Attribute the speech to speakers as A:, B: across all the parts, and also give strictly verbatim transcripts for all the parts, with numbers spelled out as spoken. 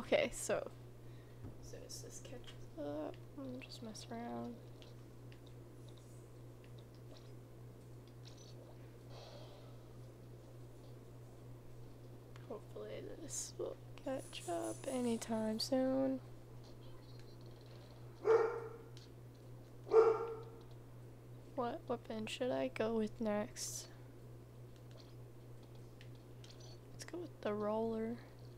A: Okay, so as soon as this catches up, I'm just mess around. Hopefully this will catch up anytime soon. What weapon should I go with next? Let's go with the roller.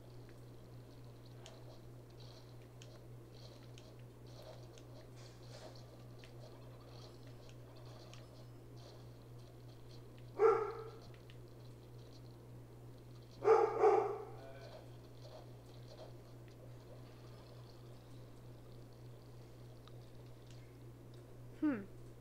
A: Hmm.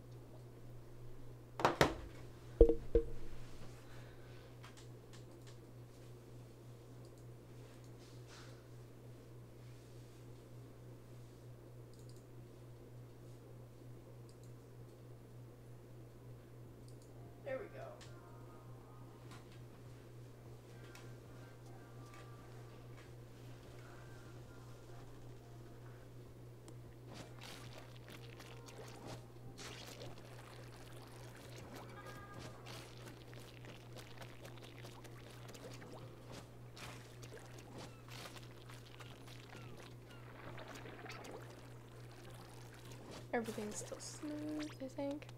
A: There we go. Everything's still smooth, I think.